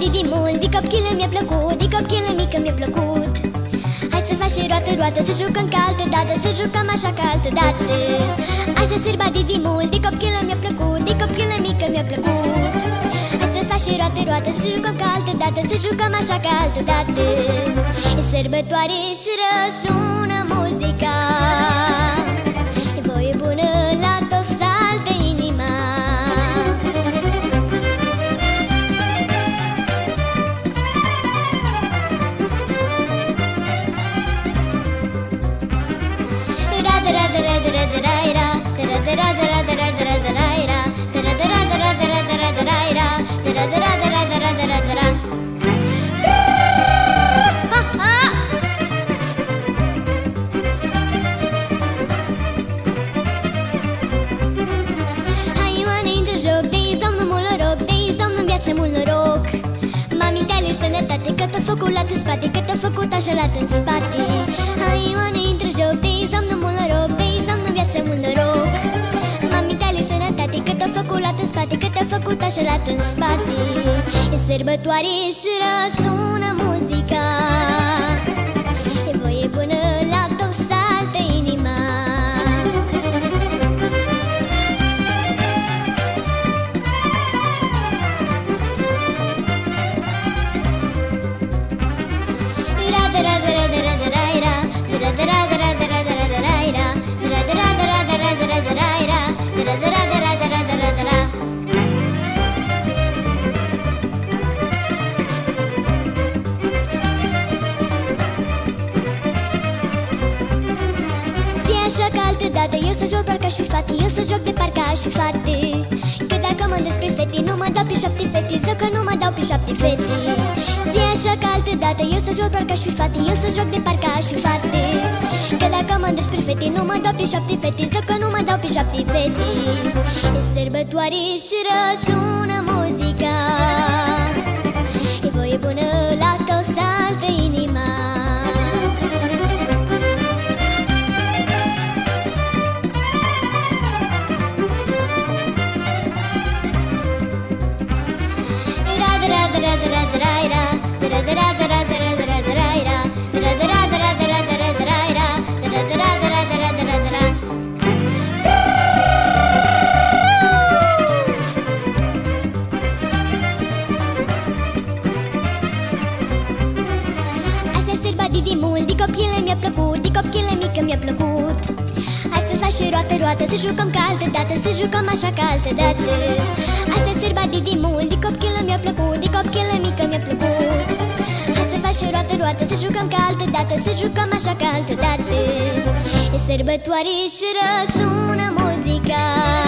Didi mult, de copchilă mi-a plăcut, de copchilă mică mi-a plăcut. Hai să facem roată, să jucăm ca altă dată, să jucăm așa ca altă dată. Hai să sărba Didi mult, de copchilă mi-a plăcut, de copchilă mică mi-a plăcut. Hai să facem roată, să jucăm ca altă dată, să jucăm așa ca altă dată. E sărbătoare și răsună muzica, e voie bună la tot saltă inima. Hai Ioane, intră joc, de-i domnul mult noroc, de-i domnul viață mult noroc. Mami tale sănătate, că t-a făcut lat în spate, că t-a făcut așa lat în spate. Hai Ioane, intră joc, de-i domnul mult noroc, de-i domnul viață mult noroc. Mami tale sănătate, că t-a făcut lat în spate, că t-a făcut așa lat în spate. E sărbătoare și răsună muzica, e voie bună la tot saltă inima. Așa ca altă dată, eu să joc parcă aș fi fată, eu să joc de parcă aș fi fată. Că dacă mă îndresc spre fete, nu mă dau pe 7 fete, zic că nu mă dau pe 7 fete. Zi așa ca altă dată, eu să joc parcă aș fi fată, eu să joc de parcă aș fi fată. Că dacă mă îndresc spre fete, nu mă dau pe 7 fete, zic că nu mă dau pe 7 fete. E sărbătoare și răsună muzica, e voie bună la tot saltă inima. Asta sărba Didi mult, de copchilă mi-a plăcut, de copchilă mică mi-a plăcut. Hai să facem roată, să jucăm ca altă dată, să jucăm așa ca altă dată. Asta sărba Didi mult, de copchilă mi-a plăcut, de copchilă mică mi-a plăcut. Hai să facem roată, să jucăm ca altă dată, să jucăm așa ca altă dată. E sărbătoare și răsună muzica,